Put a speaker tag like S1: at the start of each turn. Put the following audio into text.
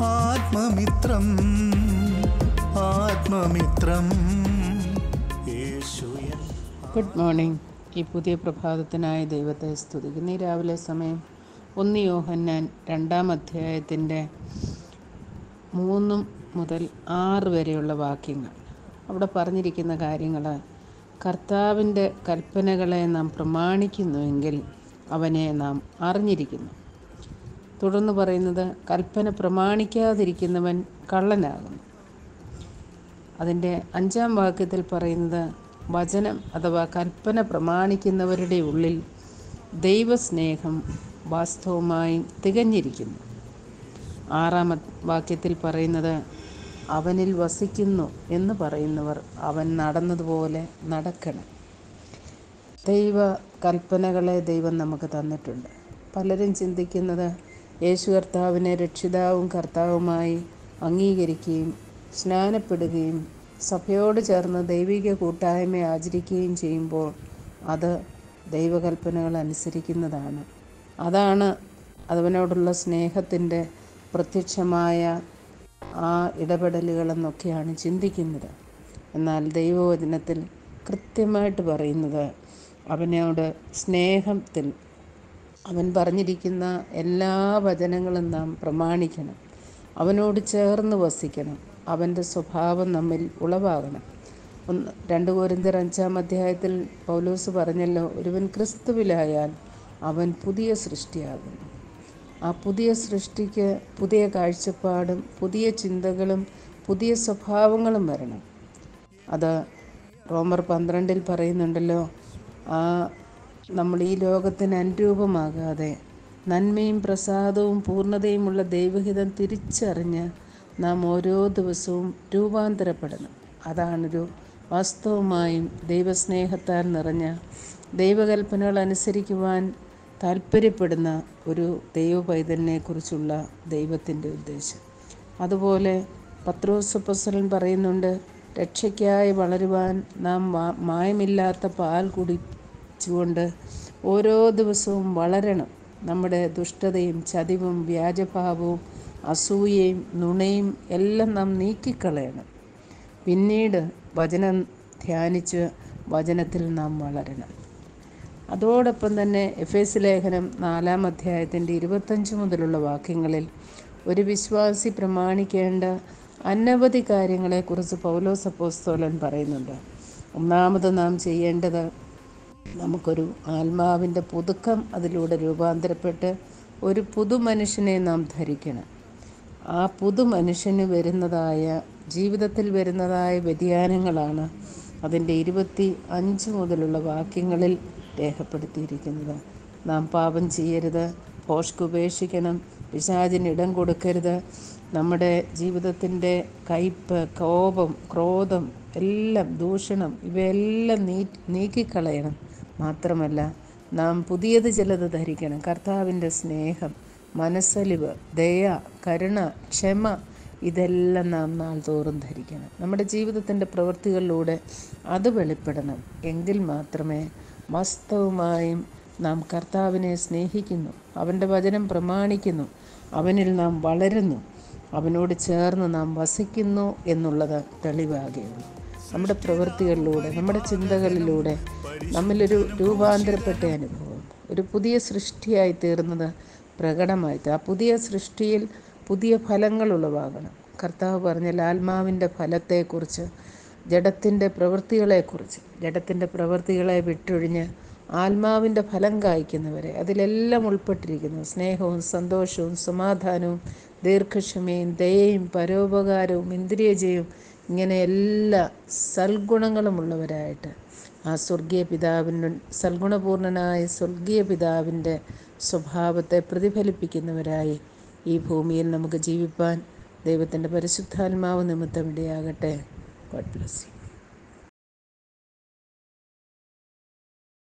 S1: ആത്മമിത്രം ആത്മമിത്രം യേശുയൻ.
S2: Good morning. ഈ പുതിയ പ്രഭാതത്തിനായി ദൈവത്തെ സ്തുതിക്കുന്നു. ഈ രാവിലെ സമയം 1 യോഹന്നാൻ 2-ാം അധ്യായത്തിൻ്റെ 3 മുതൽ 6 വരെയുള്ള വാക്യങ്ങൾ. അവിടെ പറഞ്ഞിരിക്കുന്ന കാര്യങ്ങൾ, കർത്താവിൻ്റെ കൽപ്പനകളെ നാം പ്രമാണിക്കുന്നുവെങ്കിൽ അവനെ നാം അറിഞ്ഞിരിക്കുന്നു. തുടർന്ന് പറയുന്നത്, കൽപ്പന പ്രമാണിക്കാതിരിക്കുന്നവൻ കള്ളനാകുന്നു. അതിൻ്റെ 5-ാം വാക്യത്തിൽ പറയുന്നത്, വചനം അഥവാ കൽപ്പന പ്രമാണിക്കുന്നവരുടെ ഉള്ളിൽ ദൈവസ്നേഹം വാസ്തവമായും തികഞ്ഞിരിക്കുന്നു. 6-ാം വാക്യത്തിൽ പറയുന്നത്, അവനിൽ വസിക്കുന്നു എന്ന് പറയുന്നവർ അവൻ നടന്നതുപോലെ നടക്കണം. ദൈവ കൽപ്പനകളെ ദൈവം നമുക്ക് തന്നിട്ടുണ്ട്. പലരും ചിന്തിക്കുന്നത് യേശു കർത്താവിനെ രക്ഷിതാവും കർത്താവുമായി അംഗീകരിക്കുകയും സ്നാനപ്പെടുകയും സഭയോട് ചേർന്ന് ദൈവിക കൂട്ടായ്മ ആചരിക്കുകയും ചെയ്യുമ്പോൾ അത് ദൈവകൽപ്പനകൾ അനുസരിക്കുന്നതാണ്. അതാണ് അവനോടുള്ള സ്നേഹത്തിൻ്റെ പ്രത്യക്ഷമായ ആ ഇടപെടലുകളെന്നൊക്കെയാണ് ചിന്തിക്കുന്നത്. എന്നാൽ ദൈവവചനത്തിൽ കൃത്യമായിട്ട് പറയുന്നത്, അവനോട് സ്നേഹത്തിൽ അവൻ പറഞ്ഞിരിക്കുന്ന എല്ലാ വചനങ്ങളും നാം പ്രമാണിക്കണം. അവനോട് ചേർന്ന് വസിക്കണം. അവൻ്റെ സ്വഭാവം നമ്മിൽ ഉളവാകണം. 2 കൊരിന്ത്യർ 5-ാം അധ്യായത്തിൽ പൗലോസ് പറഞ്ഞല്ലോ, ഒരുവൻ ക്രിസ്തുവിലായാൽ അവൻ പുതിയ സൃഷ്ടിയാകുന്നു. ആ പുതിയ സൃഷ്ടിക്ക് പുതിയ കാഴ്ചപ്പാടും പുതിയ ചിന്തകളും പുതിയ സ്വഭാവങ്ങളും വരണം. അത് റോമർ 12-ൽ പറയുന്നുണ്ടല്ലോ, നമ്മൾ ഈ ലോകത്തിന് അനുരൂപമാകാതെ നന്മയും പ്രസാദവും പൂർണ്ണതയുമുള്ള ദൈവഹിതം തിരിച്ചറിഞ്ഞ് നാം ഓരോ ദിവസവും രൂപാന്തരപ്പെടണം. അതാണൊരു വാസ്തവമായും ദൈവസ്നേഹത്താൽ നിറഞ്ഞ ദൈവകൽപ്പനകൾ അനുസരിക്കുവാൻ താല്പര്യപ്പെടുന്ന ഒരു ദൈവ പൈതലിനെക്കുറിച്ചുള്ള ദൈവത്തിൻ്റെ ഉദ്ദേശം. അതുപോലെ പത്രോസ് അപ്പോസ്തലൻ പറയുന്നുണ്ട്, രക്ഷയ്ക്കായി വളരുവാൻ നാം മായമില്ലാത്ത പാൽ കുടിച്ചുകൊണ്ട് ഓരോ ദിവസവും വളരണം. നമ്മുടെ ദുഷ്ടതയും ചതിവും വ്യാജഭാവവും അസൂയയും നുണയും എല്ലാം നാം നീക്കിക്കളയണം. പിന്നീട് വചനം ധ്യാനിച്ച് വചനത്തിൽ നാം വളരണം. അതോടൊപ്പം തന്നെ എഫേസ്യ ലേഖനം 4-ാം അധ്യായത്തിൻ്റെ 25 മുതലുള്ള വാക്യങ്ങളിൽ ഒരു വിശ്വാസി പ്രമാണിക്കേണ്ട അനവധി കാര്യങ്ങളെക്കുറിച്ച് പൗലോസ് അപ്പോസ്തലൻ പറയുന്നുണ്ട്. ഒന്നാമത് നാം ചെയ്യേണ്ടത്, നമുക്കൊരു ആത്മാവിൻ്റെ പുതുക്കം അതിലൂടെ രൂപാന്തരപ്പെട്ട് ഒരു പുതുമനുഷ്യനെ നാം ധരിക്കണം. ആ പുതുമനുഷ്യന് ജീവിതത്തിൽ വരുന്നതായ വ്യതിയാനങ്ങളാണ് അതിൻ്റെ 25 മുതലുള്ള വാക്യങ്ങളിൽ രേഖപ്പെടുത്തിയിരിക്കുന്നത്. നാം പാപം ചെയ്യരുത്, ഭോഷ്ക് ഉപേക്ഷിക്കണം, പിശാചിന് ഇടം കൊടുക്കരുത്, നമ്മുടെ ജീവിതത്തിൻ്റെ കയ്പ്, കോപം, ക്രോധം എല്ലാം, ദൂഷണം ഇവയെല്ലാം നീക്കിക്കളയണം. മാത്രമല്ല, നാം പുതിയത് ചിലത് ധരിക്കണം. കർത്താവിൻ്റെ സ്നേഹം, മനസ്സലിവ്, ദയ, കരുണ, ക്ഷമ ഇതെല്ലാം നാം നാൾതോറും ധരിക്കണം. നമ്മുടെ ജീവിതത്തിൻ്റെ പ്രവൃത്തികളിലൂടെ അത് വെളിപ്പെടണം. എങ്കിൽ മാത്രമേ വാസ്തവമായും നാം കർത്താവിനെ സ്നേഹിക്കുന്നു, അവൻ്റെ വചനം പ്രമാണിക്കുന്നു, അവനിൽ നാം വളരുന്നു, അവനോട് ചേർന്ന് നാം വസിക്കുന്നു എന്നുള്ളത് തെളിവാകുകയുള്ളൂ. നമ്മുടെ പ്രവൃത്തികളിലൂടെ, നമ്മുടെ ചിന്തകളിലൂടെ നമ്മിലൊരു രൂപാന്തരപ്പെട്ട അനുഭവം, ഒരു പുതിയ സൃഷ്ടിയായി തീർന്നത് പ്രകടമായിട്ട് ആ പുതിയ സൃഷ്ടിയിൽ പുതിയ ഫലങ്ങൾ ഉളവാകണം. കർത്താവ് പറഞ്ഞാൽ ആത്മാവിൻ്റെ ഫലത്തെക്കുറിച്ച്, ജഡത്തിൻ്റെ പ്രവൃത്തികളെ വിട്ടൊഴിഞ്ഞ് ആത്മാവിൻ്റെ ഫലം കായ്ക്കുന്നവരെ അതിലെല്ലാം ഉൾപ്പെട്ടിരിക്കുന്നു. സ്നേഹവും സന്തോഷവും സമാധാനവും ദീർഘക്ഷമയും ദയയും പരോപകാരവും ഇന്ദ്രിയജയവും, ഇങ്ങനെ എല്ലാ സൽഗുണങ്ങളുമുള്ളവരായിട്ട് ആ സൽഗുണപൂർണനായ സ്വർഗീയ പിതാവിൻ്റെ സ്വഭാവത്തെ പ്രതിഫലിപ്പിക്കുന്നവരായി ഈ ഭൂമിയിൽ നമുക്ക് ജീവിപ്പാൻ ദൈവത്തിൻ്റെ പരിശുദ്ധാത്മാവ് നിമിത്തം ഇടയാകട്ടെ. God bless U.